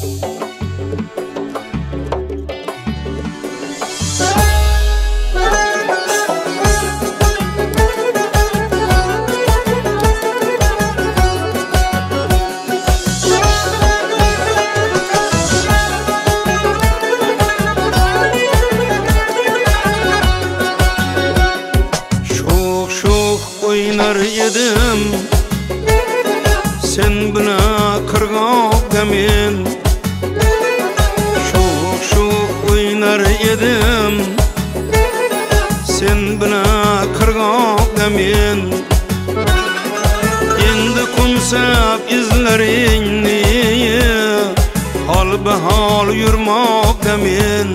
Oynar edim sen buna kırgakda men şoq oynar edim sen buna kırgakda men endi kumsap izlaringni hal behal yurmakda men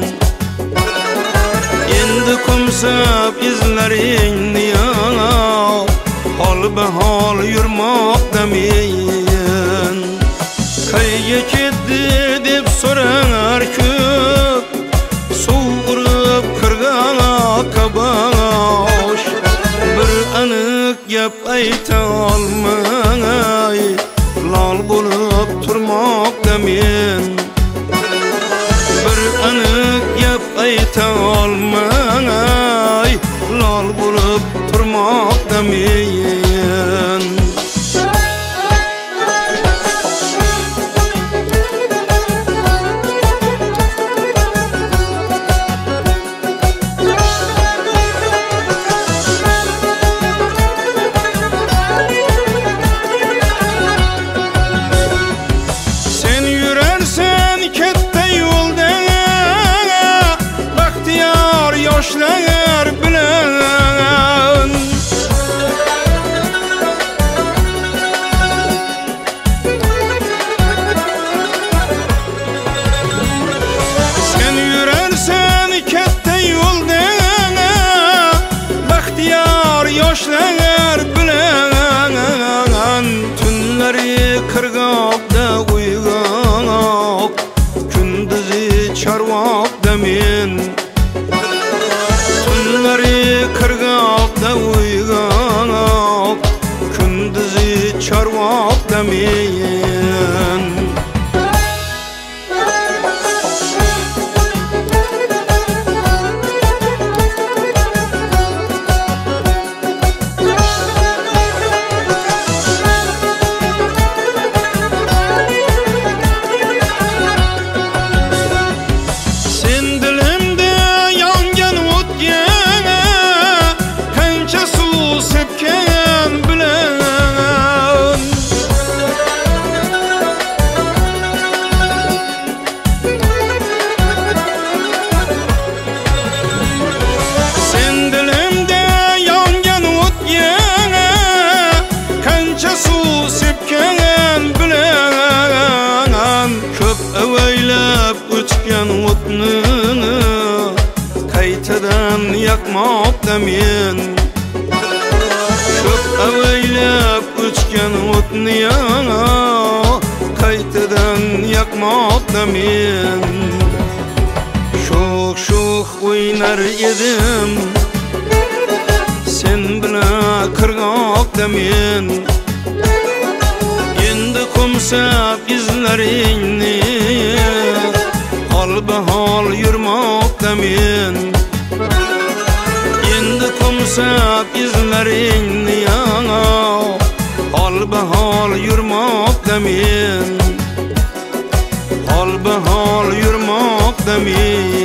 endi kumsap izlaringni hal behal yurmakda men qayga ketdi deb sorar ko'p so'rib kirgakka bosh bir aniq gap ayta olmay lol bo'lib turmoqda men bir aniq gap ayta olmay lol bo'lib turmoqda men sen yürersen katta yo'lda baxtiyor yoshlar bilan sen yürersen katta yo'lda baxtiyor yoshlar bilan tunlari qirg'oqda uyg'oq kunduzi chorvoqda men tunlari qirg'oqda uyg'oq kunduzi chorvoqda men qaytadan yakmoqda men ko'p avaylab o'chgan o'tni qaytadan yakmoqda men sho'x o'ynar edim sen bilan qirg'oqda men endi kumsap izlaringni hal behal yurmoqda men endi kumsap izlaringni hal behal yurmoqda men hal behal yurmoqda men